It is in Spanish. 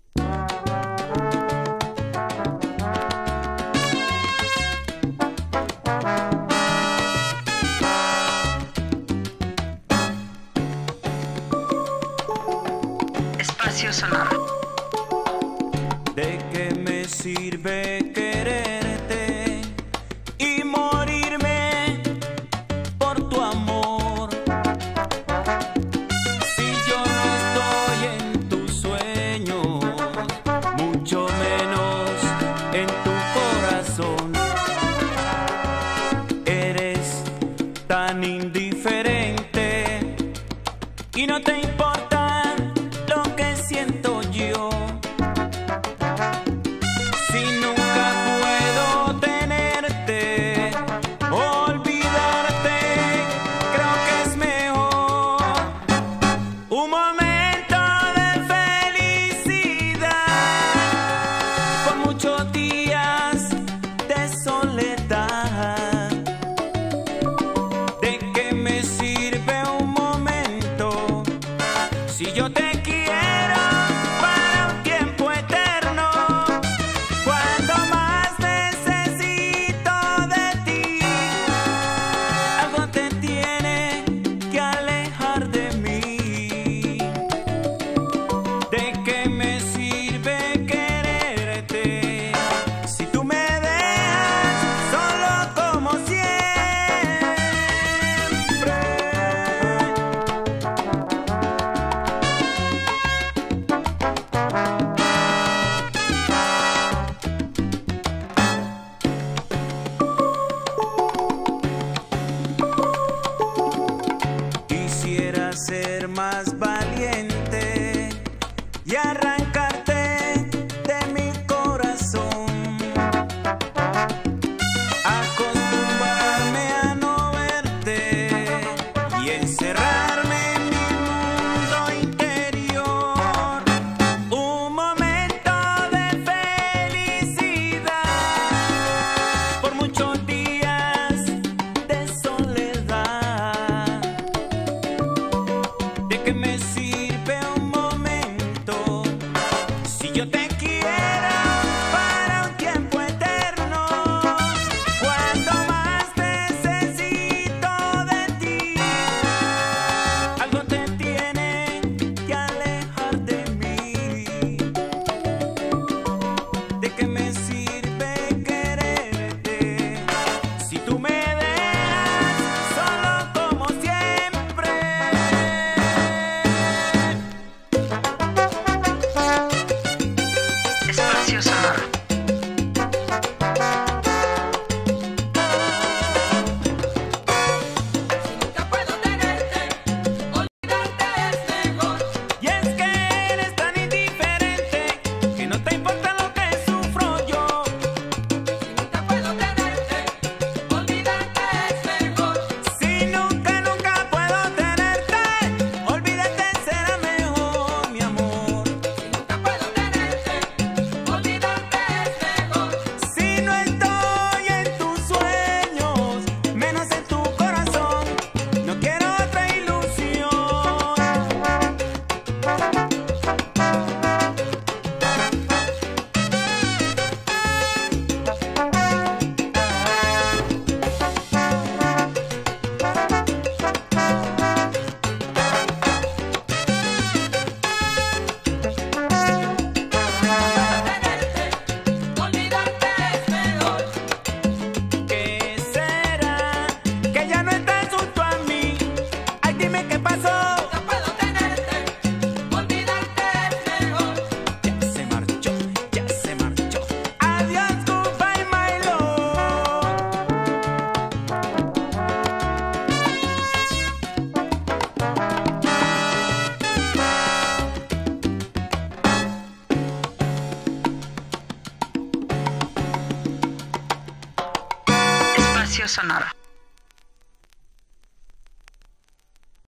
Espacio sonoro. ¿De qué me sirve quererte y morirme por tu amor? Si yo no estoy en tus sueños, mucho menos en tu corazón. Eres tan indiferente y no te importa lo que siento yo. Si nunca puedo tenerte, olvidarte, creo que es mejor. Un momento de felicidad por muchos días de soledad. ¿De qué me sirve un momento si yo te quiero para un tiempo eterno? Cuando más necesito de ti, algo te tiene que alejar de mí. ¿De qué me sirve quererte si tú me dejas solo como siempre? Quisiera ser más valiente y arrancarte de mi corazón, acostumbrarme a no verte y encerrarme en mi mundo interior. Un momento de felicidad por muchos días de soledad. ¿De qué me sirve un momento si yo te quiero para un tiempo eterno? Cuando más necesito de ti, algo te tiene que alejar de mí. ¿De qué me sirve quererte si tú me dejas solo como siempre? Espacio sonoro. Nunca puedo tenerte, olvidarte es mejor. Y es que eres tan indiferente que no te importa lo que sufro yo. Nunca puedo tenerte, olvidarte es mejor. Si nunca puedo tenerte, olvídate será mejor, mi amor. Nunca puedo tenerte, olvidarte es mejor. Si no estoy en tus sueños, menos en tu corazón, no quiero otra ilusión. Tenerte, olvidarte es mejor. ¿Qué será? Que ya no estás junto a mí. Ay, dime qué pasó. Nunca puedo tenerte, olvidarte es mejor. Ya se marchó, ya se marchó. Adiós, goodbye, my love. Espacio sonoro.